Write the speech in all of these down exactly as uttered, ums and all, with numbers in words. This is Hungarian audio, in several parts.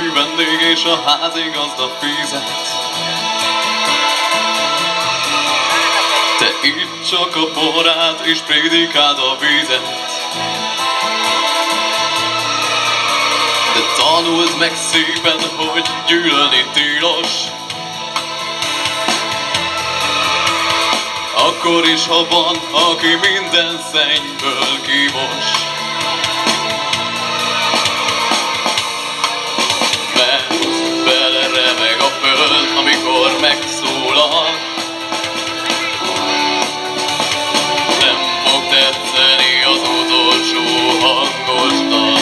kedvű vendég és a házigazda fizet. Te idd csak a borát és prédikáld a vizet. De tanuld meg szépen, hogy gyűlölni tilos. Akkor is, ha van, aki minden szennyből kimos. Mert beleremeg a föld, amikor megszólal. Nem fog tetszeni az utolsó hangos dal.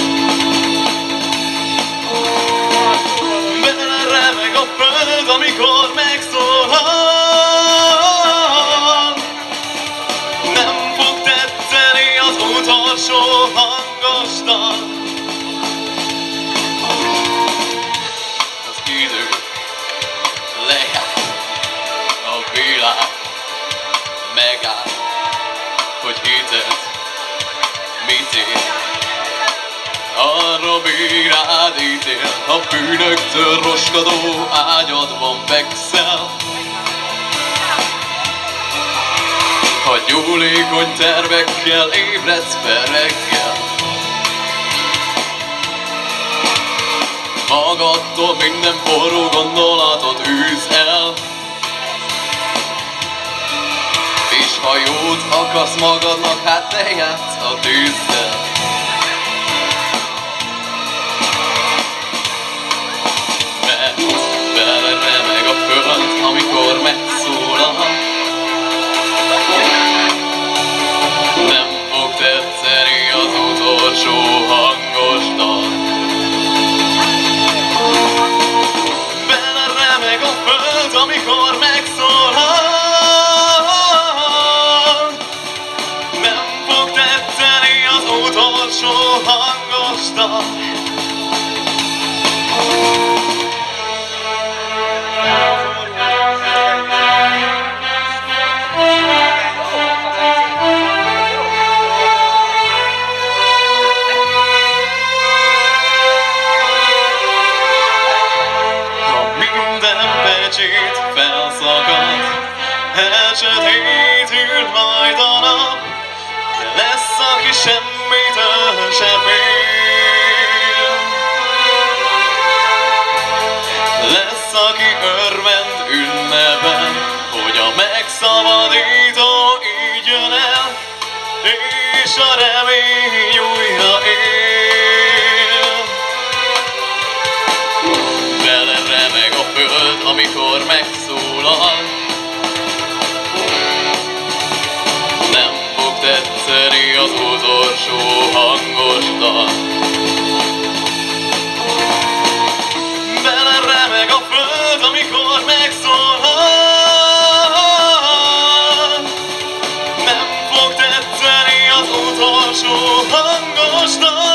Beleremeg a föld, amikor megszólal. Utolsó hangos dal. Az idő lejár, a világ megáll, hogy hited mit ér. Arra bírád ítél, a bűnöktől roskadó ágyadban fekszel. Ha gyúlékony tervekkel ébredsz fel reggel, magadtól minden forró gondolatot űz el. És ha jót akarsz magadnak, hát te játsz a tűzzel. Mert beleremeg a föld, amikor megszólal. Nem fog tetszeni az utolsó hangos dal. Beleremeg a föld, amikor megszólal. Nem fog tetszeni az utolsó hangos dal. Felszakad, elsötétül majd a nap, de lesz, aki semmitől se fél. Lesz, aki örvend ünnepel, hogy a megszabadító így jön el, és a remény újra él. Beleremeg a föld, amikor megszólal. Nem fog tetszeni az utolsó hangos dal. Beleremeg a föld, amikor megszólal. Nem fog tetszeni az utolsó hangos dal.